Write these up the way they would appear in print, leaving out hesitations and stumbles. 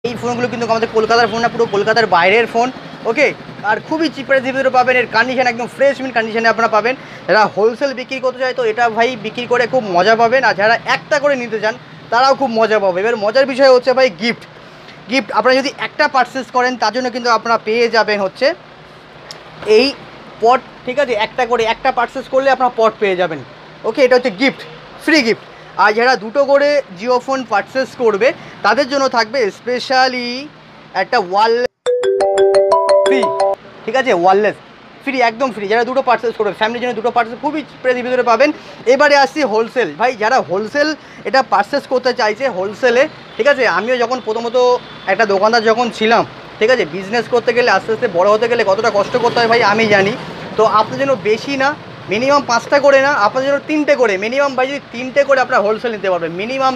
এই ফোনগুলো কিন্তু আমাদের কলকাতার ফোন না, পুরো কলকাতার বাইরের ফোন। ওকে, আর খুবই চিপ প্রাইসের ভিতরে পাবেন। এর কন্ডিশন একদম ফ্রেশ মিন কন্ডিশনে আপনারা পাবেন। যারা হোলসেল বিক্রি করতে চায় তো এটা ভাই বিক্রি করে খুব মজা পাবেন, আর যারা একটা করে নিতে চান তারাও খুব মজা পাবে। এবার মজার বিষয় হচ্ছে ভাই গিফট। আপনারা যদি একটা পারচেস করেন তার জন্য কিন্তু আপনারা পেয়ে যাবেন হচ্ছে এই পট, ঠিক আছে? একটা পারচেস করলে আপনারা পট পেয়ে যাবেন। ওকে, এটা হচ্ছে গিফট, ফ্রি গিফট। আর যারা দুটো করে জিও ফোন পারচেস করবে তাদের জন্য থাকবে স্পেশালি একটা ওয়ারলেস ফ্রি, ঠিক আছে? ওয়ারলেস ফ্রি, একদম ফ্রি। যারা দুটো পারচেস করবে ফ্যামিলির জন্য দুটো পারচেস খুবই প্রাইসের ভিতরে পাবেন। এবারে আসছি হোলসেল। ভাই যারা হোলসেল এটা পারচেস করতে চাইছে হোলসেলে, ঠিক আছে? আমিও যখন প্রথমত একটা দোকানদার যখন ছিলাম, ঠিক আছে, বিজনেস করতে গেলে আস্তে আস্তে বড় হতে গেলে কতটা কষ্ট করতে হয় ভাই আমি জানি। তো আপনার জন্য বেশি না, মিনিমাম 5টা করে না, আপনার জন্য 3টে করে মিনিমাম ভাই, যদি 3টে করে আপনারা হোলসেল নিতে পারবেন, মিনিমাম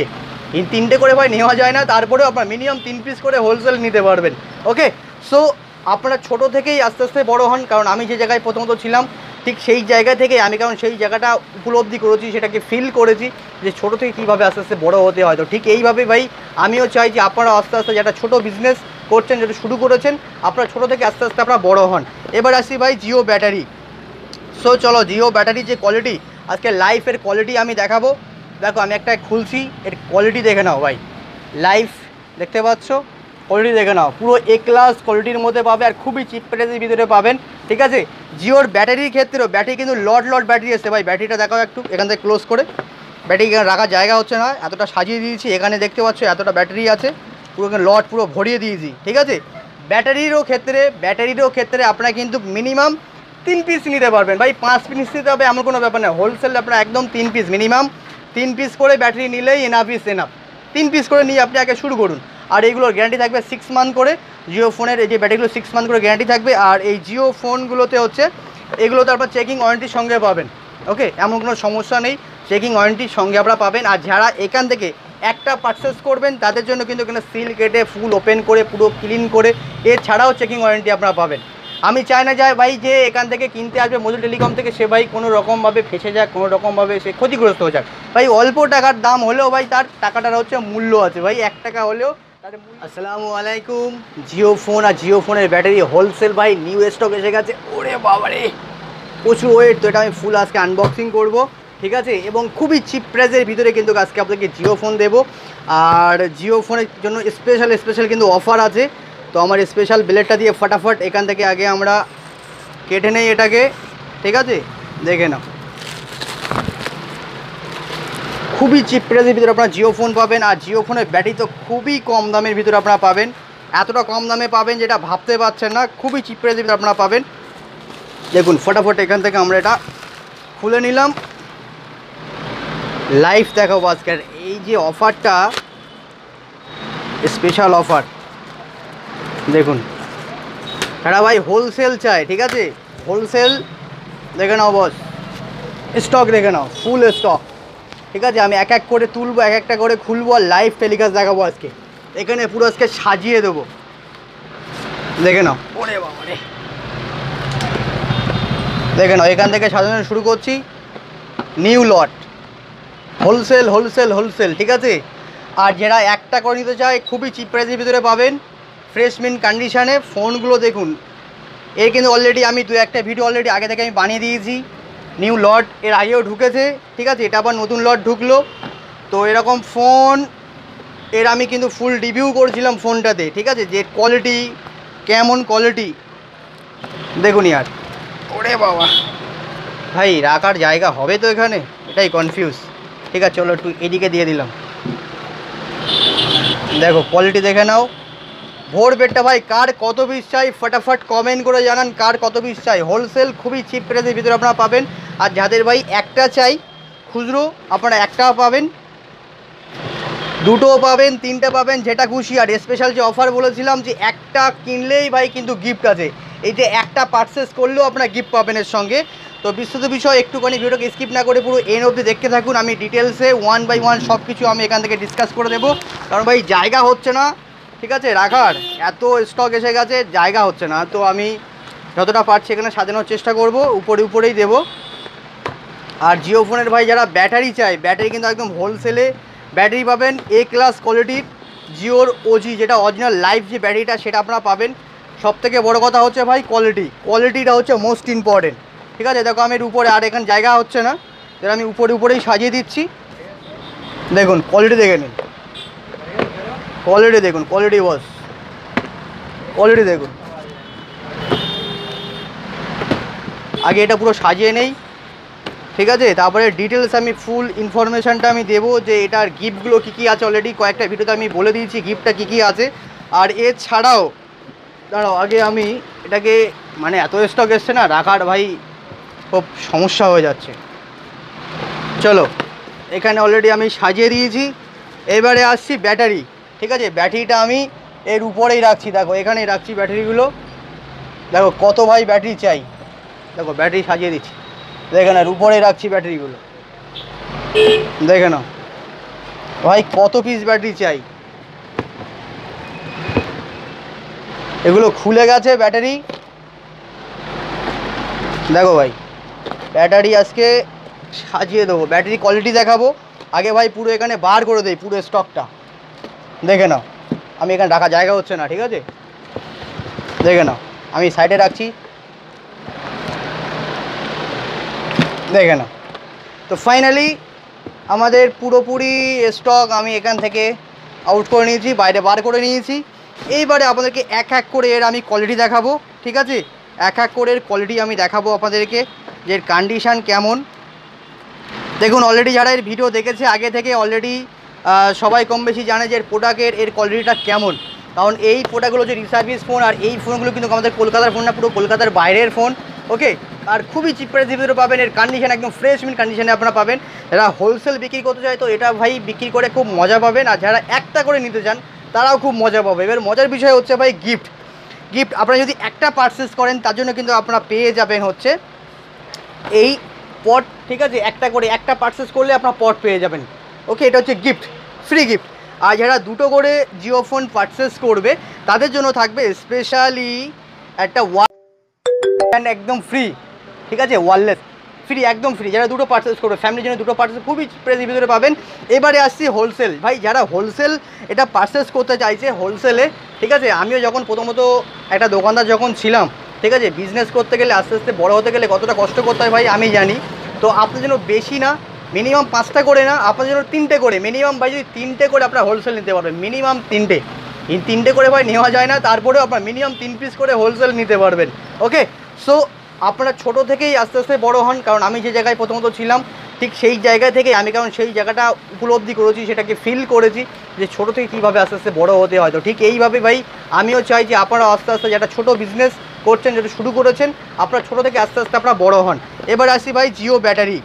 3টে করে ভাই নেওয়া যায় না, তারপরেও আপনার মিনিমাম 3 পিস করে হোলসেল নিতে পারবেন। ওকে, সো আপনারা ছোটো থেকেই আস্তে আস্তে বড় হন। কারণ আমি যে জায়গায় প্রথমত ছিলাম ঠিক সেই জায়গা থেকে আমি, কারণ সেই জায়গাটা উপলব্ধি করেছি, সেটাকে ফিল করেছি যে ছোটো থেকে কীভাবে আস্তে আস্তে বড়ো হতে হয়। তো ঠিক এইভাবে ভাই আমিও চাই যে আপনারা আস্তে আস্তে যেটা ছোটো বিজনেস করছেন, যেটা শুরু করেছেন, আপনারা ছোটো থেকে আস্তে আস্তে আপনারা বড়ো হন। এবার আসি ভাই জিও ব্যাটারি। সো চলো জিও ব্যাটারির যে কোয়ালিটি, আজকে লাইফের কোয়ালিটি আমি দেখাবো। দেখো আমি একটা খুলছি, এর কোয়ালিটি দেখে নাও ভাই, লাইফ দেখতে পাচ্ছ, কোয়ালিটি দেখে নাও, পুরো এ ক্লাস কোয়ালিটির মধ্যে পাবে, আর খুবই চিপ প্রাইসের ভিতরে পাবেন, ঠিক আছে? জিওর ব্যাটারির ক্ষেত্রেও ব্যাটারি কিন্তু লট ব্যাটারি এসছে ভাই। ব্যাটারিটা দেখাও একটু এখান থেকে ক্লোজ করে, ব্যাটারি এখানে রাখার জায়গা হচ্ছে না, এতটা সাজিয়ে দিয়েছি, এখানে দেখতে পাচ্ছ এতটা ব্যাটারি আছে, পুরো এখানে লট পুরো ভরিয়ে দিয়েছি, ঠিক আছে? ব্যাটারিরও ক্ষেত্রে আপনারা কিন্তু মিনিমাম 3 পিস নিতে পারবেন ভাই। 5 পিস নিতে হবে এমন কোনো ব্যাপার না, হোলসেল আপনারা একদম 3 পিস, মিনিমাম 3 পিস করে ব্যাটারি নিলেই এনাফ। 3 পিস করে নিয়ে আপনি আগে শুরু করুন। আর এইগুলোর গ্যারান্টি থাকবে 6 মান্থ করে। জিও ফোনের এই যে ব্যাটারিগুলো 6 মান্থ করে গ্যারান্টি থাকবে। আর এই জিও ফোনগুলোতে হচ্ছে এগুলোতে আপনার চেকিং ওয়ারেন্টির সঙ্গে পাবেন। ওকে, এমন কোনো সমস্যা নেই, চেকিং ওয়ারেন্টির সঙ্গে আপনারা পাবেন। আর যারা এখান থেকে একটা পারচেস করবেন তাদের জন্য কিন্তু এখানে সিল কেটে ফুল ওপেন করে পুরো ক্লিন করে এছাড়াও চেকিং ওয়ারেন্টি আপনারা পাবেন। আমি চাই না যায় ভাই যে এখান থেকে কিনতে আসবে মজুল টেলিকম থেকে সে ভাই কোনো রকমভাবে ফেসে যাক, কোনো রকমভাবে সে ক্ষতিগ্রস্ত হয়ে যাক। ভাই অল্প টাকার দাম হলেও ভাই তার টাকাটার হচ্ছে মূল্য আছে ভাই, 1 টাকা হলেও তার মূল্য। আসসালামু আলাইকুম। জিও ফোন আর জিও ফোনের ব্যাটারি হোলসেল ভাই নিউ স্টক এসে গেছে। ওরে বাবারে প্রচুর ওয়েট, তো এটা আমি ফুল আজকে আনবক্সিং করব, ঠিক আছে? এবং খুবই চিপ প্রাইসের ভিতরে কিন্তু আজকে আপনাকে জিও ফোন দেবো। আর জিও ফোনের জন্য স্পেশাল কিন্তু অফার আছে। তো আমার স্পেশাল ব্লেডটা দিয়ে ফটাফট এখান থেকে আগে আমরা কেটে নেই এটাকে, ঠিক আছে? দেখে নাও, খুবই চিপ প্রাইসের ভিতরে আপনারা জিও ফোন পাবেন। আর জিও ফোনের ব্যাটারি তো খুবই কম দামের ভিতরে আপনারা পাবেন, এতটা কম দামে পাবেন যেটা ভাবতে পারছেন না, খুবই চিপ প্রাইসের ভিতরে আপনারা পাবেন। দেখুন ফটাফট এখান থেকে আমরা এটা খুলে নিলাম, লাইভ দেখাবো আজকের এই যে অফারটা, স্পেশাল অফার। দেখুন এরা ভাই হোলসেল চায়, ঠিক আছে? হোলসেল দেখে নাও বস, স্টক দেখে নাও, ফুল স্টক, ঠিক আছে? আমি এক এক করে তুলবো, এক একটা করে খুলবো, আর লাইভ টেলিকাস্ট দেখাবো আজকে এখানে, পুরো আজকে সাজিয়ে দেবো, দেখে নাও। ওরে বাবা রে, দেখে নাও এখান থেকে সাজানো শুরু করছি, নিউ লট, হোলসেল, ঠিক আছে? আর যারা একটা করে নিতে চায় খুবই চিপ প্রাইসের ভিতরে পাবেন, ফ্রেশ মিন কন্ডিশানে ফোনগুলো। দেখুন এর কিন্তু অলরেডি আমি 2-1টা ভিডিও অলরেডি আগে থেকে আমি বানিয়ে দিয়েছি। নিউ লট এর আগেও ঢুকেছে, ঠিক আছে? এটা আবার নতুন লট ঢুকলো। তো এরকম ফোন এর আমি কিন্তু ফুল রিভিউ করেছিলাম ফোনটাতে, ঠিক আছে? যে কোয়ালিটি কেমন কোয়ালিটি দেখুন ইয়ার। ওরে বাবা ভাই রাখার জায়গা হবে তো এখানে, এটাই কনফিউজ, ঠিক আছে? চলো একটু এদিকে দিয়ে দিলাম, দেখো কোয়ালিটি দেখে নাও। ভোর বেডটা ভাই কার কত পিস চাই ফটাফট কমেন্ট করে জানান, কার কত পিস চাই। হোলসেল খুবই চিপ প্রাইসের ভিতরে আপনারা পাবেন। আর যাদের ভাই একটা চাই খুচরো, আপনারা একটাও পাবেন, দুটোও পাবেন, 3টে পাবেন, যেটা খুশি। আর স্পেশাল যে অফার বলেছিলাম যে একটা কিনলেই ভাই কিন্তু গিফট আছে, এই যে একটা পারচেস করলেও আপনারা গিফট পাবেন এর সঙ্গে। তো বিস্তৃত বিষয় একটুখানি ভিডিওকে স্কিপ না করে পুরো এন্ড অবধি দেখতে থাকুন। আমি ডিটেলসে 1 বাই 1 সব কিছু আমি এখান থেকে ডিসকাস করে দেবো, কারণ ভাই জায়গা হচ্ছে না, ঠিক আছে? রাখার এত স্টক এসে গেছে, জায়গা হচ্ছে না। তো আমি যতটা পারছি এখানে সাজানোর চেষ্টা করব, উপরেই দেবো। আর জিও ফোনের ভাই যারা ব্যাটারি চাই, ব্যাটারি কিন্তু একদম হোলসেলে ব্যাটারি পাবেন, এ ক্লাস কোয়ালিটির জিওর ওজি যেটা অরিজিনাল লাইভ যে ব্যাটারিটা সেটা আপনারা পাবেন। সবথেকে বড় কথা হচ্ছে ভাই কোয়ালিটিটা হচ্ছে মোস্ট ইম্পর্টেন্ট। ঠিক আছে, দেখো আমি এর উপরে, আর এখানে জায়গা হচ্ছে না, যেটা আমি উপরেই সাজিয়ে দিচ্ছি। দেখুন কোয়ালিটি দেখে নিন, কোয়ালিটি দেখুন, কোয়ালিটি বস, কোয়ালিটি দেখুন। আগে এটা পুরো সাজিয়ে নেই, ঠিক আছে, তারপরে ডিটেলস আমি ফুল ইনফরমেশানটা আমি দেবো যে এটার গিফটগুলো কী কী আছে। অলরেডি কয়েকটা ভিডিওতে আমি বলে দিয়েছি গিফটটা কী কী আছে। আর এছাড়াও দাঁড়াও, আগে আমি এটাকে মানে এত স্টক এসছে না, রাখার ভাই খুব সমস্যা হয়ে যাচ্ছে। চলো, এখানে অলরেডি আমি সাজিয়ে দিয়েছি। এবারে আসছি ব্যাটারি। ঠিক আছে, ব্যাটারিটা আমি এর উপরেই রাখছি, দেখো এখানেই রাখছি ব্যাটারিগুলো। দেখো কত ভাই ব্যাটারি চাই, দেখো ব্যাটারি সাজিয়ে দিচ্ছি, দেখে না, উপরেই রাখছি ব্যাটারিগুলো, দেখে নাও ভাই কত পিস ব্যাটারি চাই। এগুলো খুলে গেছে ব্যাটারি, দেখো ভাই ব্যাটারি আজকে সাজিয়ে দেবো, ব্যাটারি কোয়ালিটি দেখাবো। আগে ভাই পুরো এখানে বার করে দেই পুরো স্টকটা, দেখে নাও। আমি এখানে রাখা জায়গা হচ্ছে না, ঠিক আছে, দেখে নাও আমি সাইডে রাখছি, দেখে নাও। তো ফাইনালি আমাদের পুরোপুরি স্টক আমি এখান থেকে আউট করে নিয়েছি, বাইরে বার করে নিয়েছি। এইবারে আপনাদেরকে এক এক করে এর আমি কোয়ালিটি দেখাবো, ঠিক আছে, এক এক করে এর কোয়ালিটি আমি দেখাবো আপনাদেরকে, যে এর কন্ডিশান কেমন। দেখুন অলরেডি যারা এর ভিডিও দেখেছে আগে থেকে অলরেডি সবাই কম বেশি জানে যে এর প্রোডাক্টের এর কোয়ালিটিটা কেমন। কারণ এই প্রোডাক্টগুলো যে রিসার্ভিস ফোন, আর এই ফোনগুলো কিন্তু আমাদের কলকাতার ফোন না, পুরো কলকাতার বাইরের ফোন। ওকে, আর খুবই চিপ প্রাইসের ভিতরে পাবেন, এর কন্ডিশন একদম ফ্রেশ মিন কন্ডিশনে আপনারা পাবেন। যারা হোলসেল বিক্রি করতে চায় তো এটা ভাই বিক্রি করে খুব মজা পাবেন, আর যারা একটা করে নিতে চান তারাও খুব মজা পাবে। এবার মজার বিষয় হচ্ছে ভাই গিফট আপনারা যদি একটা পারচেস করেন তার জন্য কিন্তু আপনারা পেয়ে যাবেন হচ্ছে এই পট, ঠিক আছে, একটা পারচেস করলে আপনার পট পেয়ে যাবেন। ওকে, এটা হচ্ছে গিফট, ফ্রি গিফট। আর যারা দুটো করে জিও ফোন পারচেস করবে তাদের জন্য থাকবে স্পেশালি একটা একদম ফ্রি, ঠিক আছে, ওয়্যারলেস ফ্রি, একদম ফ্রি। যারা দুটো পারচেস করবে ফ্যামিলির জন্য দুটো পারচেস খুবই প্রাইসের ভিতরে পাবেন। এবারে আসছি হোলসেল। ভাই যারা হোলসেল এটা পারচেস করতে চাইছে হোলসেলে, ঠিক আছে, আমিও যখন প্রথমত একটা দোকানদার যখন ছিলাম, ঠিক আছে, বিজনেস করতে গেলে আস্তে আস্তে বড় হতে গেলে কতটা কষ্ট করতে হয় ভাই আমি জানি। তো আপনার জন্য বেশি না, মিনিমাম 5টা করে না, আপনার জন্য 3টে করে, মিনিমাম ভাই যদি 3টে করে আপনার হোলসেল নিতে পারবেন, মিনিমাম 3টে করে ভাই নেওয়া যায় না, তারপরেও আপনার মিনিমাম 3 পিস করে হোলসেল নিতে পারবেন। ওকে, সো আপনারা ছোটো থেকেই আস্তে আস্তে বড়ো হন, কারণ আমি যে জায়গায় প্রথমত ছিলাম ঠিক সেই জায়গা থেকে আমি, কারণ সেই জায়গাটা উপলব্ধি করেছি, সেটাকে ফিল করেছি যে ছোটো থেকে কীভাবে আস্তে আস্তে বড়ো হতে হয়। তো ঠিক এইভাবে ভাই আমিও চাই যে আপনারা আস্তে আস্তে যারা ছোটো বিজনেস করছেন, যেটা শুরু করেছেন, আপনারা ছোটো থেকে আস্তে আস্তে আপনারা বড়ো হন। এবার আসি ভাই জিও ব্যাটারি।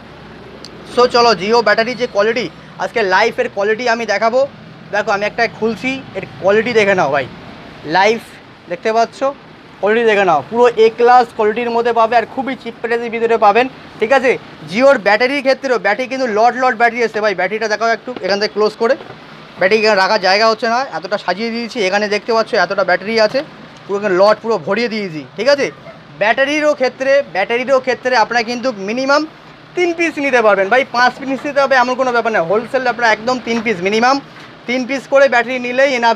সো চলো জিও ব্যাটারি যে কোয়ালিটি, আজকে লাইফের কোয়ালিটি আমি দেখাবো। দেখো আমি একটা খুলছি, এর কোয়ালিটি দেখে নাও ভাই, লাইফ দেখতে পাচ্ছ, কোয়ালিটি দেখে নাও, পুরো এ ক্লাস কোয়ালিটির মধ্যে পাবে, আর খুবই চিপ প্রাইসের ভিতরে পাবেন, ঠিক আছে। জিওর ব্যাটারির ক্ষেত্রেও ব্যাটারি কিন্তু লট ব্যাটারি এসছে ভাই। ব্যাটারিটা দেখাও একটু, এখান থেকে ক্লোজ করে, ব্যাটারি এখানে রাখার জায়গা হচ্ছে না, এতটা সাজিয়ে দিয়েছি, এখানে দেখতে পাচ্ছ এতটা ব্যাটারি আছে, পুরো এখানে লট পুরো ভরিয়ে দিয়েছি, ঠিক আছে। ব্যাটারিরও ক্ষেত্রে আপনারা কিন্তু মিনিমাম 3 পিস নিতে পারবেন ভাই, 5 পিস নিতে হবে এমন কোনো ব্যাপার না। হোলসেল আপনারা একদম 3 পিস, মিনিমাম 3 পিস করে ব্যাটারি নিলেই এনাফ।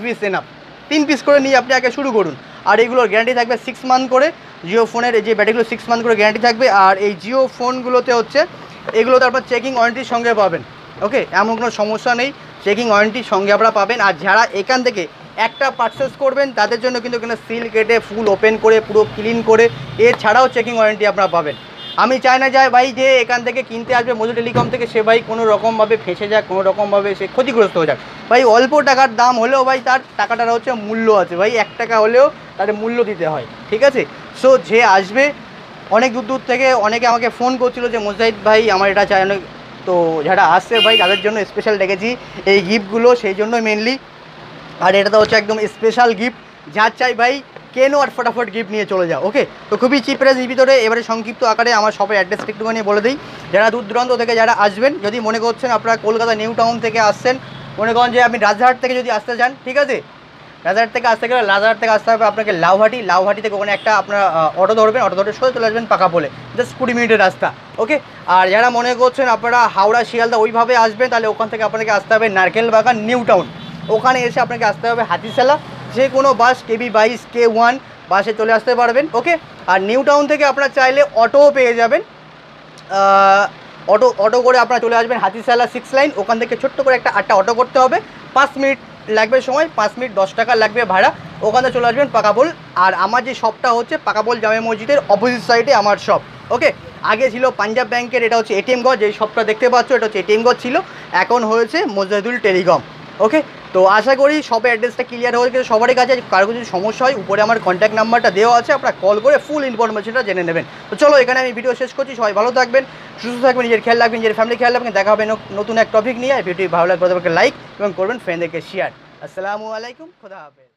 3 পিস করে নিয়ে আপনি আগে শুরু করুন। আর এইগুলোর গ্যারান্টি থাকবে 6 মান্থ করে, জিও ফোনের এই যে ব্যাটারিগুলো 6 মান্থ করে গ্যারান্টি থাকবে। আর এই জিও ফোনগুলোতে হচ্ছে এগুলোতে আপনার চেকিং ওয়ারেন্টির সঙ্গে পাবেন। ওকে, এমন কোনো সমস্যা নেই, চেকিং ওয়ারেন্টির সঙ্গে আপনারা পাবেন। আর যারা এখান থেকে একটা পারচেস করবেন তাদের জন্য কিন্তু এখানে সিল কেটে ফুল ওপেন করে পুরো ক্লিন করে এছাড়াও চেকিং ওয়ারেন্টি আপনারা পাবেন। আমি চাই না যায় ভাই যে এখান থেকে কিনতে আসবে মধু টেলিকম থেকে সে ভাই কোনো রকমভাবে ফেঁসে যাক, কোনো রকমভাবে সে ক্ষতিগ্রস্ত হয়ে যাক। ভাই অল্প টাকার দাম হলেও ভাই তার টাকাটার হচ্ছে মূল্য আছে ভাই, 1 টাকা হলেও তার মূল্য দিতে হয়, ঠিক আছে। সো যে আসবে অনেক দূর থেকে, অনেকে আমাকে ফোন করছিল যে মুজাহিদ ভাই আমার এটা চাই, অনেক, তো যারা আসছে ভাই তাদের জন্য স্পেশাল ডেকেছি এই গিফটগুলো, সেই জন্য মেনলি। আর এটা তো হচ্ছে একদম স্পেশাল গিফট, যার চাই ভাই কেনো আর ফটাফট গিফট নিয়ে চলে যাও। ওকে, তো খুবই চিপ প্রাইসের ভিতরে। এবারে সংক্ষিপ্ত আকারে আমার শপের অ্যাড্রেসটা একটুখানি বলে দিই। যারা দূর দূরান্ত থেকে যারা আসবেন, যদি মনে করছেন আপনারা কলকাতা নিউ টাউন থেকে আসছেন, মনে করেন যে আপনি রাজারহাট থেকে যদি আসতে চান, ঠিক আছে, রাজারহাট থেকে আসতে গেলে রাজারহাট থেকে আসতে হবে আপনাকে লাউহাটি থেকে ওখানে একটা আপনারা অটো ধরবেন, অটো ধরে সোজা চলে আসবেন পাকা বলে, জাস্ট 20 মিনিটের রাস্তা। ওকে, আর যারা মনে করছেন আপনারা হাওড়া শিয়ালদা ওইভাবে আসবেন, তাহলে ওখান থেকে আপনাকে আসতে হবে নারকেল বাগান নিউ টাউন। ওখানে এসে আপনাকে আসতে হবে হাতিশালা, যে কোনো বাস KB22 K1 বাসে চলে আসতে পারবেন। ওকে, আর নিউ টাউন থেকে আপনারা চাইলে অটোও পেয়ে যাবেন, অটো করে আপনারা চলে আসবেন হাতিশালা 6 লাইন। ওখান থেকে ছোট্ট করে একটা অটো করতে হবে, 5 মিনিট লাগবে সময়, 5 মিনিট 10 টাকা লাগবে ভাড়া। ওখানে চলে আসবেন পাকাপোল। আর আমার যে শপটা হচ্ছে পাকাপোল জামে মসজিদের অপোজিট সাইডে আমার শপ। ওকে, আগে ছিল পাঞ্জাব ব্যাংকের, এটা হচ্ছে এটিএম ঘর, যেই শপটা দেখতে পাচ্ছ এটা হচ্ছে এটিএম ঘর ছিল, এখন হয়েছে মোজাহিদুল টেলিকম। ওকে, তো আশা করি শপের অ্যাড্রেসটা ক্লিয়ার হয়ে গেছে সবারই কাছে। কারো যদি সমস্যা হয় উপরে আমার কন্ট্যাক্ট নাম্বারটা দেওয়া আছে, আপনারা কল করে ফুল ইনফরমেশনটা জেনে নেবেন। তো চলো এখানে আমি ভিডিও শেষ করছি। সবাই ভালো থাকবেন, সুস্থ থাকবেন, নিজের খেয়াল রাখবেন, নিজের ফ্যামিলি খেয়াল রাখবেন। দেখা হবে নতুন এক টপিক নিয়ে। ভিডিও ভালো লাগবে তাদেরকে লাইক এবং করবেন, ফ্রেন্ডদেরকে শেয়ার। আসসালামু আলাইকুম, খোদা হাফেজ।